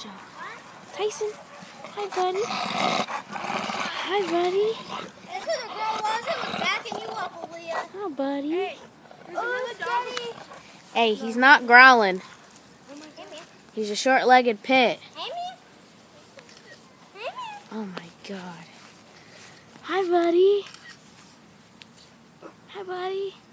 Joe. Tyson. Hi, buddy. Hi, buddy. That's who the girl was who was backing you up, Aaliyah. Oh, buddy. Hey, there's another dog. Hey, he's not growling. Hey, man. He's a short-legged pit. Hey, man. Hey, man. Oh, my God. Hi, buddy. Hi, buddy.